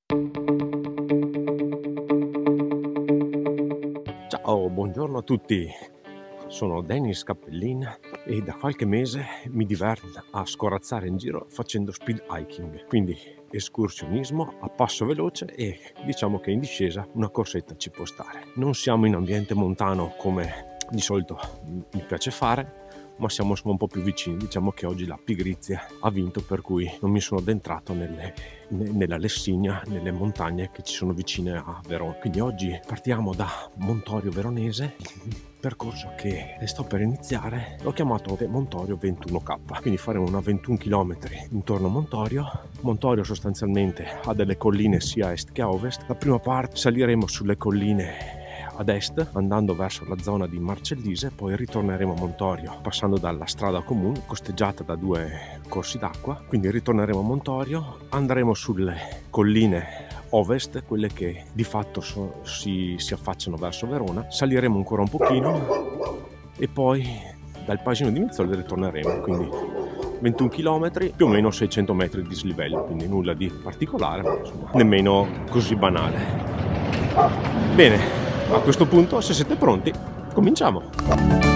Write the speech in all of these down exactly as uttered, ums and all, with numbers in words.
Ciao, buongiorno a tutti. Sono Dennis Cappellin e da qualche mese mi diverto a scorazzare in giro facendo speed hiking, quindi escursionismo a passo veloce e diciamo che in discesa una corsetta ci può stare. Non siamo in ambiente montano come di solito mi piace fare, ma siamo un po' più vicini. Diciamo che oggi la pigrizia ha vinto, per cui non mi sono addentrato nelle, nella Lessigna, nelle montagne che ci sono vicine a Verona. Quindi oggi partiamo da Montorio Veronese, percorso che sto per iniziare. L'ho chiamato Montorio ventuno K, quindi faremo una ventuno chilometri intorno a Montorio. Montorio sostanzialmente ha delle colline sia a est che a ovest. La prima parte saliremo sulle colline ad est andando verso la zona di Marcellise, poi ritorneremo a Montorio passando dalla strada comune costeggiata da due corsi d'acqua, quindi ritorneremo a Montorio, andremo sulle colline ovest, quelle che di fatto so, si, si affacciano verso Verona, saliremo ancora un pochino e poi dal paesino di Mizzoli ritorneremo, quindi ventuno chilometri, più o meno seicento metri di dislivello, quindi nulla di particolare, ma insomma, nemmeno così banale. Bene, a questo punto, se siete pronti, cominciamo!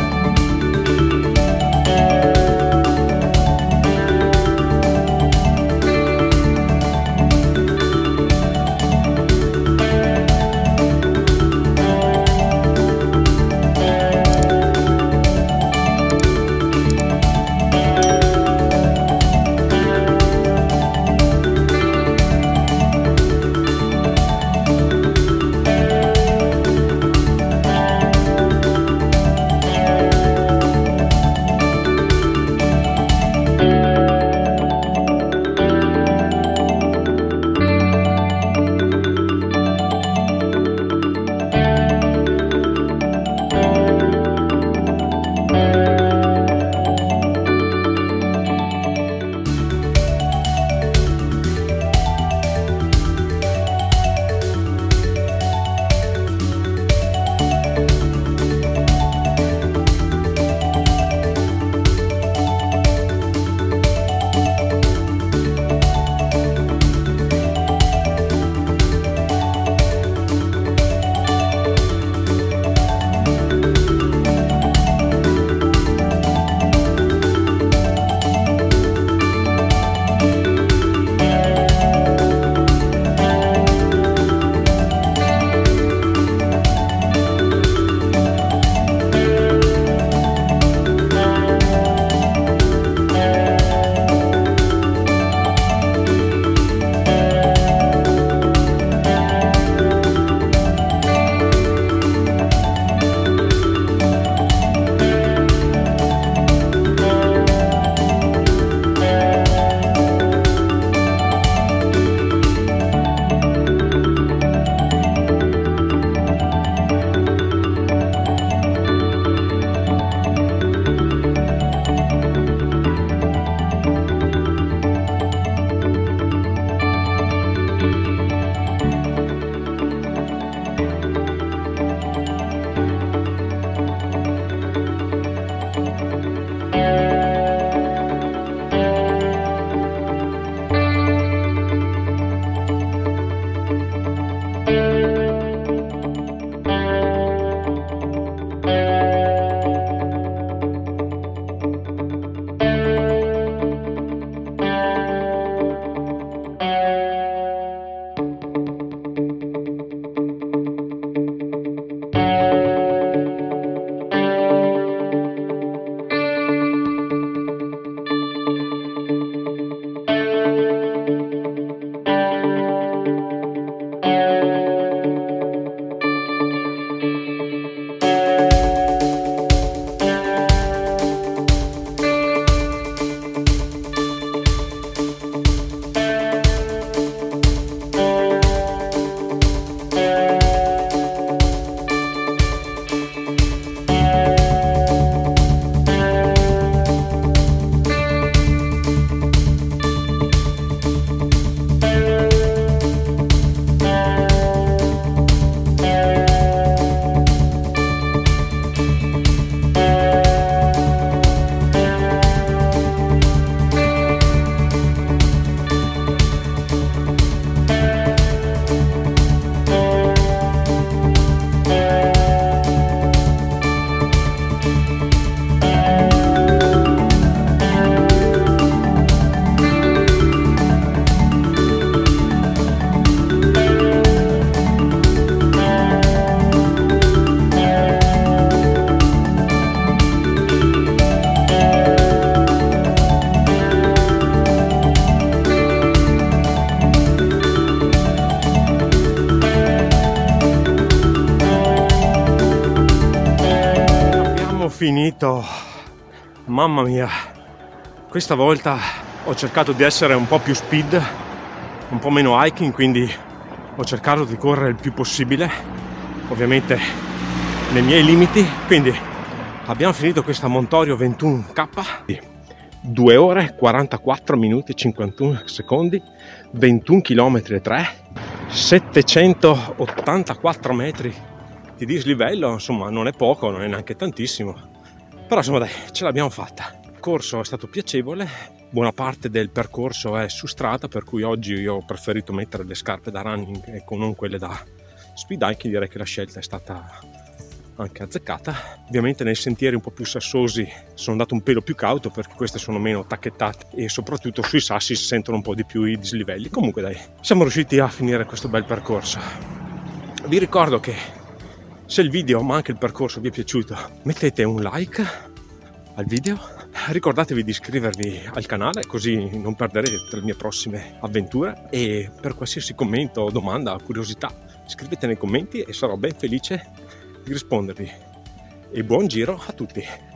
finito, mamma mia, questa volta ho cercato di essere un po' più speed, un po' meno hiking, quindi ho cercato di correre il più possibile, ovviamente nei miei limiti. Quindi abbiamo finito questa Montorio ventuno K, due ore quarantaquattro minuti e cinquantuno secondi, ventuno chilometri e tre, settecentottantaquattro metri di dislivello. Insomma, non è poco, non è neanche tantissimo, però insomma dai, ce l'abbiamo fatta. Il corso è stato piacevole, buona parte del percorso è su strada, per cui oggi io ho preferito mettere le scarpe da running e non quelle da speed hiking. Direi che la scelta è stata anche azzeccata. Ovviamente nei sentieri un po' più sassosi sono andato un pelo più cauto, perché queste sono meno tacchettate e soprattutto sui sassi si sentono un po' di più i dislivelli. Comunque dai, siamo riusciti a finire questo bel percorso. Vi ricordo che se il video ma anche il percorso vi è piaciuto, mettete un like al video, ricordatevi di iscrivervi al canale così non perderete le mie prossime avventure, e per qualsiasi commento, domanda, curiosità scrivete nei commenti e sarò ben felice di rispondervi. E buon giro a tutti!